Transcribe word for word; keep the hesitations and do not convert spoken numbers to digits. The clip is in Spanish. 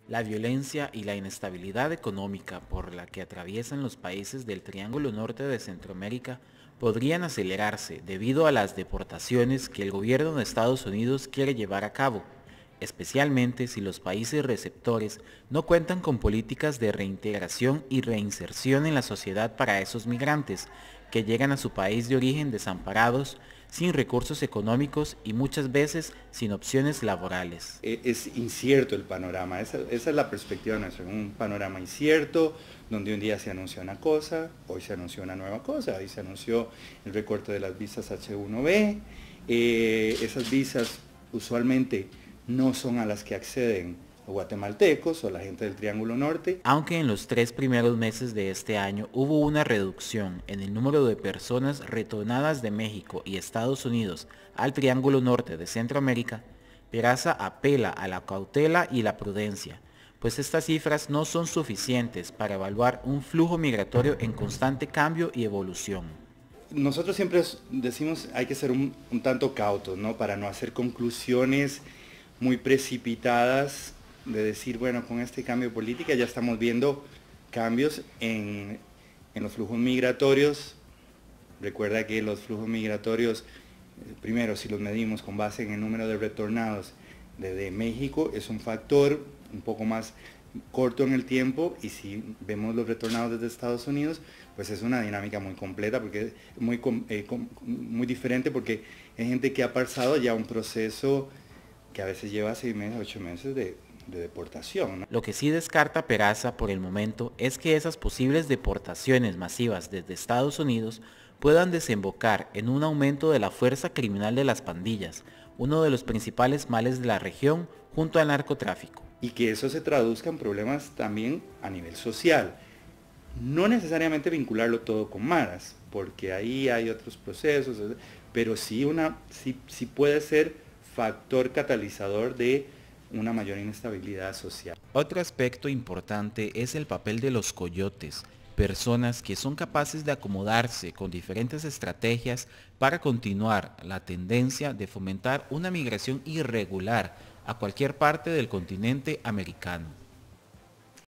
La violencia y la inestabilidad económica por la que atraviesan los países del Triángulo Norte de Centroamérica podrían acelerarse debido a las deportaciones que el gobierno de Estados Unidos quiere llevar a cabo, especialmente si los países receptores no cuentan con políticas de reintegración y reinserción en la sociedad para esos migrantes que llegan a su país de origen desamparados, sin recursos económicos y muchas veces sin opciones laborales. E- Es incierto el panorama, esa, esa es la perspectiva nuestra, un panorama incierto, donde un día se anuncia una cosa, hoy se anunció una nueva cosa, hoy se anunció el recorte de las visas H uno B, eh, esas visas usualmente no son a las que acceden los guatemaltecos o la gente del Triángulo Norte. Aunque en los tres primeros meses de este año hubo una reducción en el número de personas retornadas de México y Estados Unidos al Triángulo Norte de Centroamérica, Peraza apela a la cautela y la prudencia, pues estas cifras no son suficientes para evaluar un flujo migratorio en constante cambio y evolución. Nosotros siempre decimos hay que ser un, un tanto cautos, ¿no? Para no hacer conclusiones muy precipitadas de decir, bueno, con este cambio de política ya estamos viendo cambios en, en los flujos migratorios. Recuerda que los flujos migratorios, primero, si los medimos con base en el número de retornados desde México, es un factor un poco más corto en el tiempo, y si vemos los retornados desde Estados Unidos, pues es una dinámica muy completa, porque es muy, eh, muy diferente, porque hay gente que ha pasado ya un proceso que a veces lleva seis meses, ocho meses de, de deportación, ¿no? Lo que sí descarta Peraza por el momento es que esas posibles deportaciones masivas desde Estados Unidos puedan desembocar en un aumento de la fuerza criminal de las pandillas, uno de los principales males de la región junto al narcotráfico. Y que eso se traduzca en problemas también a nivel social. No necesariamente vincularlo todo con maras, porque ahí hay otros procesos, pero sí, una, sí, sí puede ser factor catalizador de una mayor inestabilidad social. Otro aspecto importante es el papel de los coyotes, personas que son capaces de acomodarse con diferentes estrategias para continuar la tendencia de fomentar una migración irregular a cualquier parte del continente americano.